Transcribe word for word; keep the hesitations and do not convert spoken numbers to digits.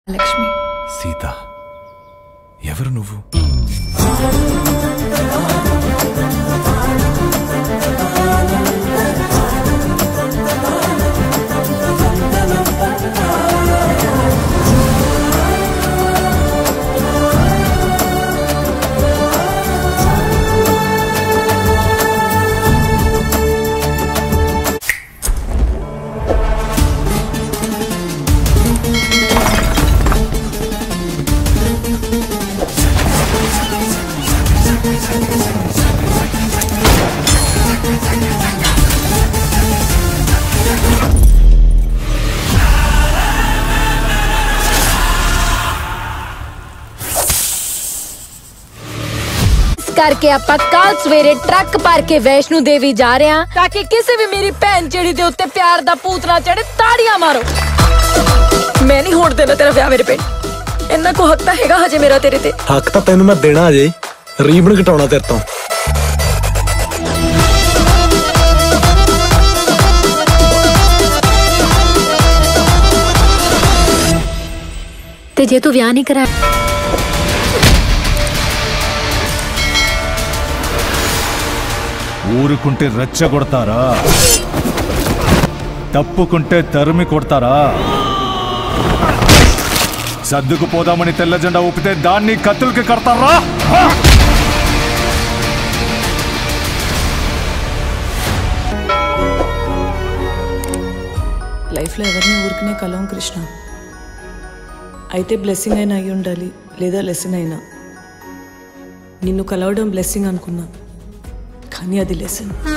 లక్ష్మి సీత ఎవరు నువ్వు? करके आप कल सवेरे ट्रक भर के वैष्णो देवी जा रहे हैं ताकि किसी भी मेरी भैन चिड़ी दे उत्ते प्यार दा भूत ना चढ़े। ताड़ियां मारो। मैं नहीं होण देना तेरा विआह मेरे पिंड। इन्ना को हक तां हैगा हजे मेरा तेरे ते। हक तां तैनूं मैं देना अजे, रीबन घटाउणा तेरे तों। ते जे तू विआह नहीं कराया ఊరుకుంటే రెచ్చగొడతారా, తప్పుకుంటే తరిమి కొడతారా? సర్దుకుపోదామని తెల్ల జెండా ఊపితే దాన్ని కత్తులకి కడతారా? లైఫ్లో ఎవరిని ఊరికనే కలవం కృష్ణ. అయితే బ్లెస్సింగ్ అయినా అయి ఉండాలి, లేదా లెసన్ అయినా. నిన్ను కలవడం బ్లెస్సింగ్ అనుకున్నా, కానీ అది లెసన్.